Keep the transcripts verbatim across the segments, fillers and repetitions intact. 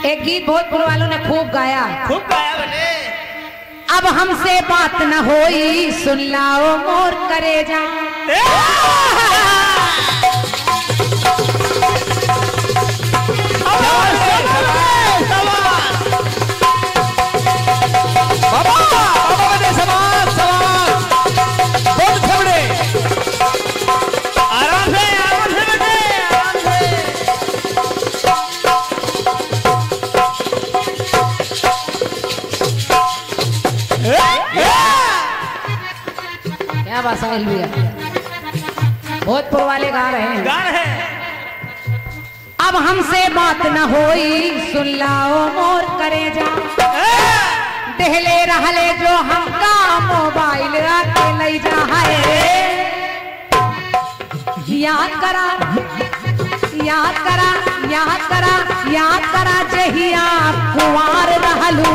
एक गीत भोजपुर वालों ने खूब गाया, खूब गाया बने। अब हमसे बात न होई सुन लाओ मोर करेजा। क्या बात है भैया, भोजपुर वाले गा रहे हैं, गा रहे हैं। अब हमसे बात न होई सुन लाओ मोर करेजा। दहले रहले जो हमका मोबाइल आके ले जा है। याद करा याद करा याद करा याद करा जहिया कुंवार रहलू।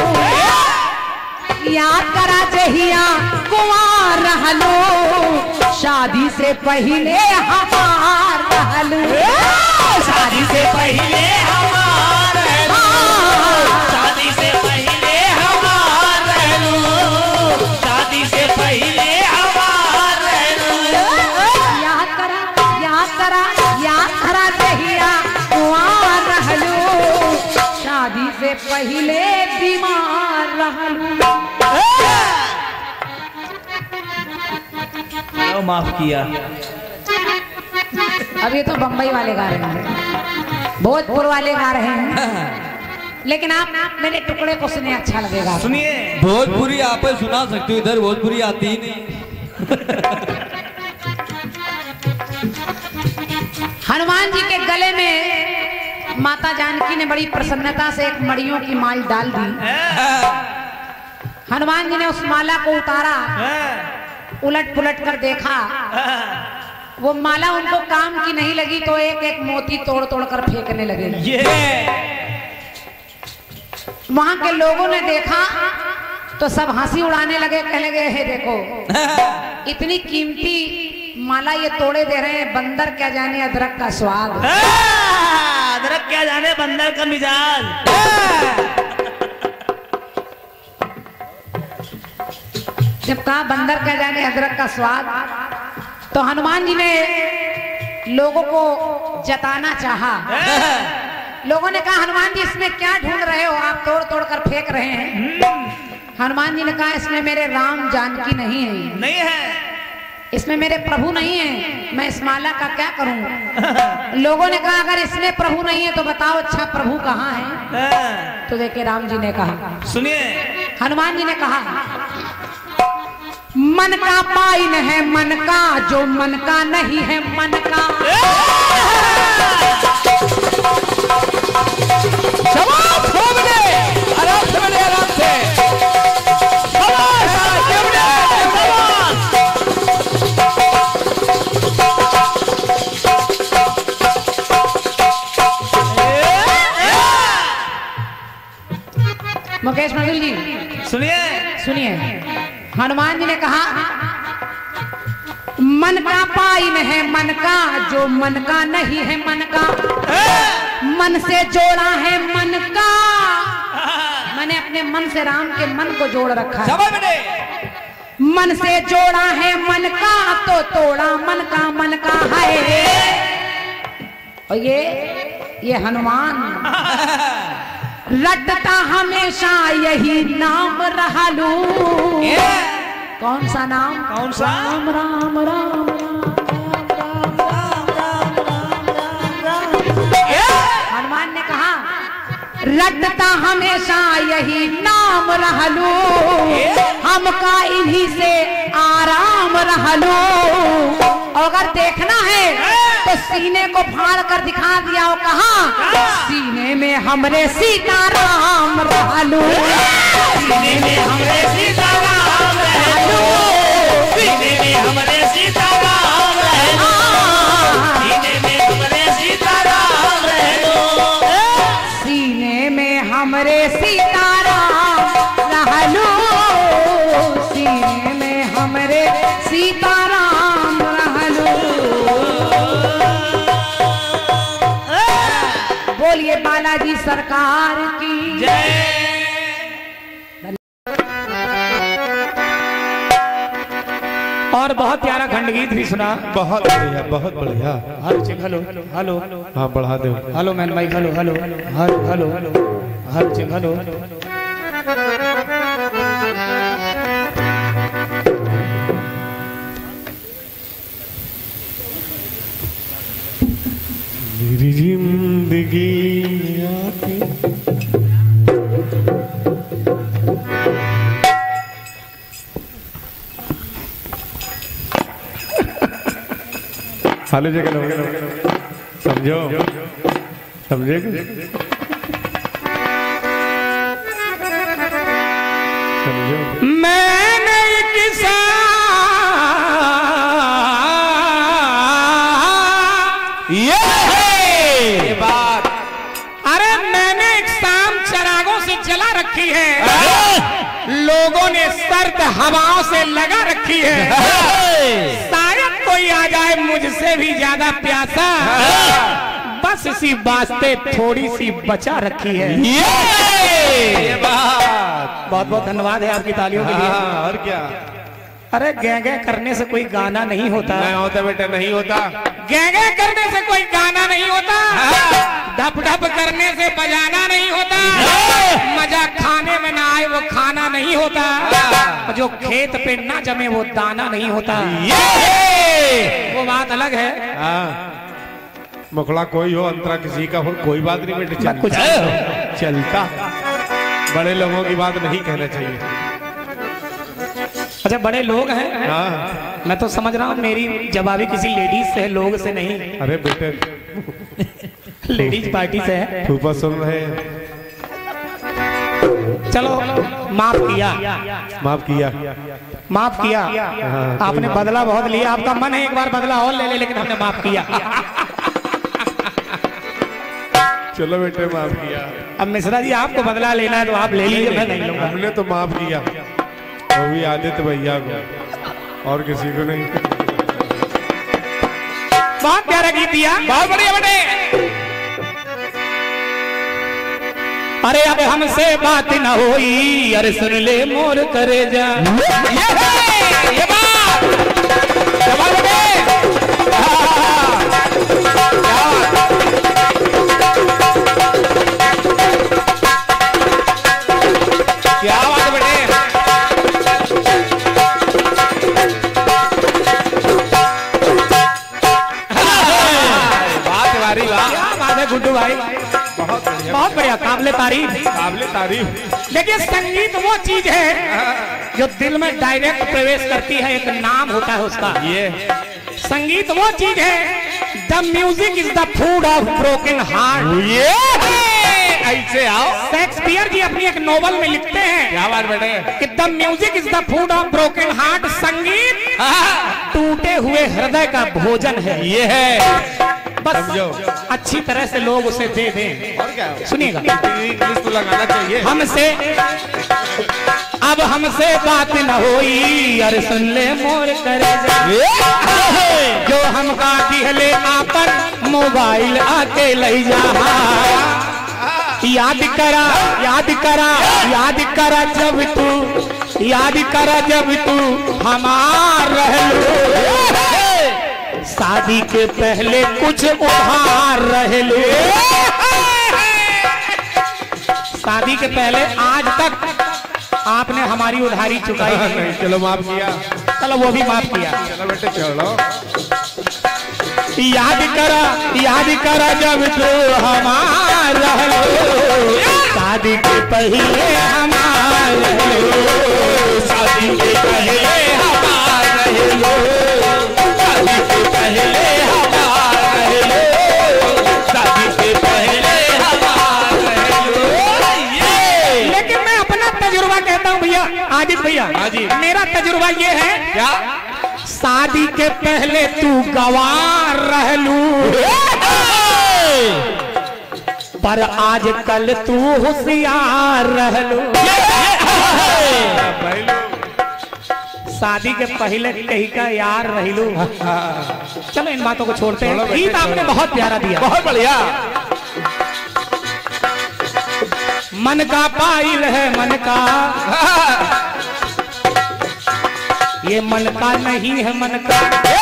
याद करा जहिया कुंवार रहलू, शादी से पहले हमार रहलू। शादी से पहले हमार रहलू, शादी से पहले हमार रहलू, शादी से पहले हमार रहलू। याद करा याद करा याद करा जहिया कुंवार रहलू, शादी से पहले बीमार रहलू। माफ किया। अब ये तो बम्बई वाले गा रहे हैं, भोजपुर वाले गा रहे हैं, लेकिन आप मेरे टुकड़े को सुने अच्छा लगेगा। सुनिए, भोजपुरी आप सुना सकते हो, इधर भोजपुरी आती ही नहीं। हनुमान जी के गले में माता जानकी ने बड़ी प्रसन्नता से एक मड़ियों की माल डाल दी। हनुमान जी ने उस माला को उतारा, उलट पुलट कर देखा, वो माला उनको काम की नहीं लगी तो एक एक मोती तोड़ तोड़ कर फेंकने लगे। ये वहां के लोगों ने देखा तो सब हंसी उड़ाने लगे, कहने लगे हे देखो इतनी कीमती माला ये तोड़े दे रहे हैं, बंदर क्या जाने अदरक का स्वाद। अदरक क्या जाने बंदर का मिजाज। जब कहा बंदर क्या जाने अदरक का स्वाद, तो हनुमान जी ने लोगों को जताना चाहा। लोगों ने कहा हनुमान जी इसमें क्या ढूंढ रहे हो, आप तोड़ तोड़ कर फेंक रहे हैं। हनुमान जी ने कहा इसमें मेरे राम जानकी नहीं है, नहीं है, इसमें मेरे प्रभु नहीं है, मैं इस माला का क्या करूं। लोगों ने कहा अगर इसमें प्रभु नहीं है तो बताओ अच्छा प्रभु कहाँ है। तो देखिए राम जी ने कहा, सुनिए, हनुमान जी ने कहा मन का पाइन है मन का, जो मन का नहीं है मन का। आराम से बने, आराम से। मुकेश मंडल जी सुनिए, सुनिए, हनुमान जी ने कहा मन का पाइन है मन का, जो मन का नहीं है मन का। मन से जोड़ा है मन का, मैंने अपने मन से राम के मन को जोड़ रखा है। मन से जोड़ा है मन का तो तोड़ा मन का मन का है। और ये ये हनुमान रटता हमेशा यही नाम रहलू। कौन सा नाम, कौन सा? राम राम राम हनुमान ने कहा रटता हमेशा यही नाम रहलू, हमका इन्हीं से आराम रहलू। अगर देखना है तो सीने को फाड़ कर दिखा दिया, और कहा सीने में हमरे सीताराम रहलू। सीने में हमरे सीताराम रहलू, सीने में हमरे सीताराम रहलू, सीने में हमरे सीताराम रहलू, सीने में हमरे सीताराम रहलू, सीने में हमरे सीताराम रहलू। बोलिए बाला दादा जी सरकार की जय। और बहुत प्यारा खंडगीत भी सुना। बहुत बढ़िया, बहुत बढ़िया। हेलो चेक, हेलो हेलो हाँ बढ़ा दो। हेलो मैन भाई, hello hello hello hello hello check, hello मेरी जिंदगी आके हालो जगह समझो समझे समझो। मैंने किसा ये है बात। अरे मैंने एक शाम चरागों से जला रखी है, लोगों ने सर्द हवाओं से लगा रखी है। शायद कोई आ जाए मुझसे भी ज्यादा प्यासा, बस इसी वास्ते थोड़ी सी बचा रखी है। ये बात। बहुत बहुत धन्यवाद है आपकी तालियों के लिए। हाँ, और क्या। अरे गैंगे करने से कोई गाना नहीं होता। नहीं होता बेटा, नहीं होता। गैंगे करने से कोई गाना नहीं होता, ढप ढप करने से बजाना नहीं होता, मजा खाने में ना आए वो खाना नहीं होता, जो खेत पे ना जमे वो दाना नहीं होता। वो बात अलग है। मुखड़ा कोई हो, अंतरा किसी का हो, कोई बात नहीं बेटे, चल, कुछ चलता। बड़े लोगों की बात नहीं कहना चाहिए। अच्छा बड़े लोग हैं। हाँ। मैं तो समझ रहा हूँ मेरी जवाबी किसी लेडीज से है, लोग से नहीं। अरे बेटे लेडीज पार्टी से है। फूफा सुन रहे हैं। चलो माफ किया, माफ किया, माफ किया। हाँ, आपने बदला बहुत लिया, आपका मन है एक बार बदला और ले ले, लेकिन हमने माफ किया। चलो बेटे माफ किया। अब मिश्रा जी आपको बदला लेना है तो आप ले लीजिए, मैं नहीं लूंगा। हमने तो माफ किया, वो भी आदित्य भैया को, और किसी को नहीं। बहुत प्यारा गीत दिया, बहुत बढ़िया बेटे। अरे अब हमसे बात न होई, अरे सुन ले मोर करे जा। ये है, ये बात, ये बात बेटे। क्या बात बेटे। बात वारी वाह, क्या बात है गुड्डू भाई, बहुत बढ़िया, बहुत बढ़िया, काबिले तारीफ, काबिले तारीफ। देखिए संगीत वो चीज है जो दिल में डायरेक्ट प्रवेश करती है, एक नाम होता है उसका। ये संगीत वो चीज है, the music is the food of broken heart. ये ऐसे आओ। शेक्सपियर जी अपनी एक नोवेल में लिखते हैं, क्या बात बेटे, कि the music is the food of broken heart. संगीत टूटे हुए हृदय का भोजन है। ये है, बस समझो। अच्छी तरह से लोग उसे दे दें। और क्या। सुनिएगा, इंग्लिश तो लगाना चाहिए। हमसे अब हमसे बात न होई, अरे सुन ले मोर करे जा। जो हमका दिहले आपन मोबाइल आके ले जा। याद करा, याद करा, याद करा जब तू, याद करा जब तू हमार रहलू। शादी के पहले कुछ उधार रहलू। शादी के पहले आज तक आपने हमारी उधारी चुकाई नहीं। चलो माफ किया, चलो वो भी माफ किया। चलो बेटे चलो। याद करा, याद करा जब तू हमार रहलो। शादी के पहले हमार रहलो। शादी के पहले हमार रहलो। शादी के पहले हमार रहलो। शादी के पहले हमार रहलो। लेकिन मैं अपना तजुर्बा कहता हूँ भैया, आदित्य भैया, हाँ जी। मेरा तजुर्बा ये है, क्या शादी के पहले तू गवार रहलू, पर आज कल तू होशियार रहलू। शादी के पहले कहीं का यार रहलू। चलो इन बातों को छोड़ते हैं। गीत आपने बहुत प्यारा दिया, बहुत बढ़िया। मन का पाइल है मन का, ये मन का नहीं है मन का,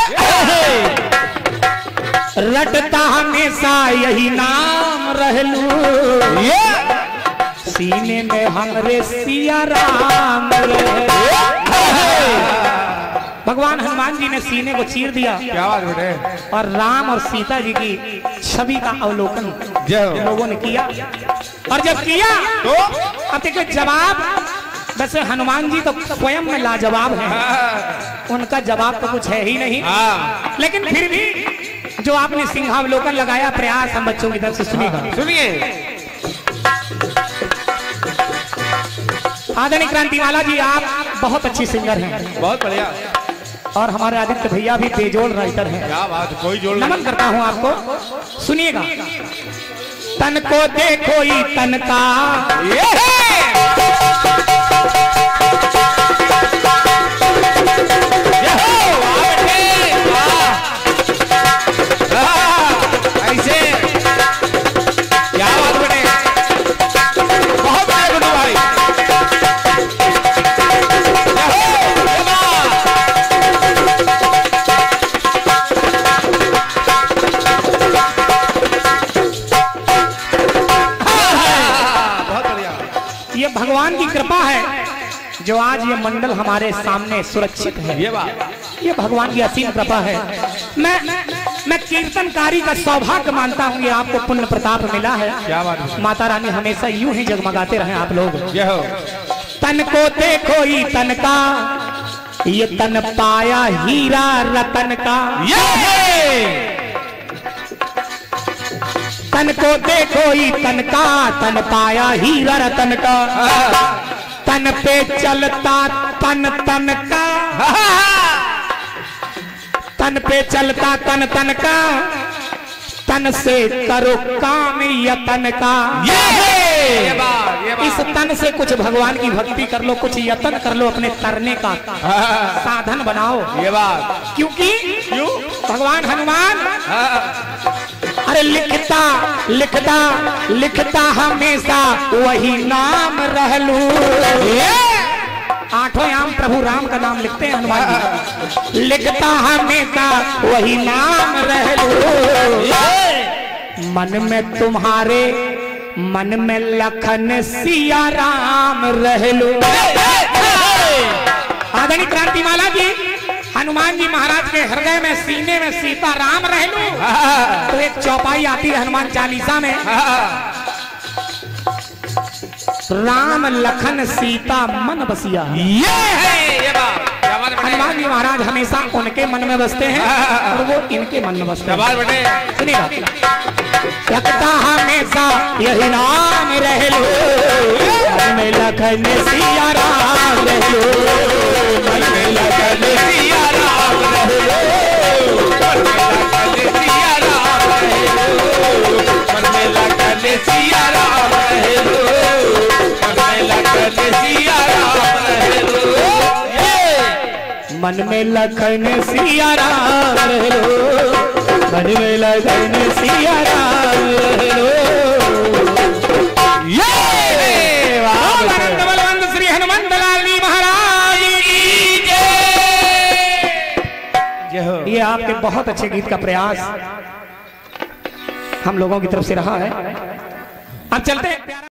रटता हमेशा यही नाम रहलू, सीने में हमरे सिया राम रहे। भगवान हनुमान जी ने सीने को चीर दिया, क्या बात बेटे, और राम और सीता जी की छवि का अवलोकन लोगों ने किया। और जब किया तो अब देखो जवाब, वैसे हनुमान जी तो स्वयं में लाजवाब हैं, उनका जवाब तो कुछ है ही नहीं, लेकिन फिर भी जो आपने सिंहावलोकन लगाया प्रयास हम बच्चों की तरफ से सुनिएगा। सुनिए। आदरणीय क्रांतिमाला जी, आप बहुत अच्छी सिंगर हैं, बहुत बढ़िया, और हमारे आदित्य भैया भी बेजोड़ राइटर हैं। क्या बात, कोई जोड़ नमन करता हूं आपको, सुनिएगा। तन को देखो ही तन का, ऐसे क्या बात बेटे, बहुत बढ़िया गुड्डू भाई, ये भगवान की कृपा है जो आज ये मंडल हमारे सामने सुरक्षित है, ये बात, ये भगवान की असीम कृपा है। मैं मैं कीर्तनकारी का सौभाग्य मानता हूँ, ये आपको पुण्य प्रताप मिला है। क्या बात है, माता रानी हमेशा यूं ही जगमगाते रहे आप लोग। ये हो। तन को देखो ही तन का, ये तन पाया हीरा रतन का, ये है। तन को देखो ही तन का, तन पाया हीरा रतन का, तन पे चलता तन तन का, तन पे चलता तन तन का, तन से करो काम यतन का, ये है। ये बात, ये बात। इस तन से कुछ भगवान की भक्ति कर लो, कुछ यतन कर लो, अपने तरने का साधन बनाओ। ये बात, क्योंकि क्यों भगवान हनुमान अरे लिखता लिखता लिखता हमेशा वही नाम रहलू, आठों याम प्रभु राम का नाम लिखते हैं हनुमान जी, लिखता हमेशा वही नाम रहलू, मन में तुम्हारे मन में लखन सिया राम रहलू। आदरणीय क्रांतिमाला जी, हनुमान जी महाराज के हृदय में सीने में सीता राम रहलू, तो एक चौपाई आती है हनुमान चालीसा में, राम लखन सीता मन बसिया। ये है। ये बात, हनुमान जी महाराज हमेशा उनके मन में बसते हैं और वो इनके मन में बसते हैं। बेटे, सुनिएगा। रखता हमेशा यही नाम रहलू, मन में लखन सिया राम रहलू, मन में लखन सिया राम रहलू, मन में लखन सिया राम रहलू, मन में लखन सिया राम रहलू, मन में लखन सिया राम रहलू। ये बलवंत श्री हनुमंत लाल जी महाराज की जय। ये आपके बहुत अच्छे गीत का प्रयास हम लोगों की तरफ से रहा है। अब चलते हैं।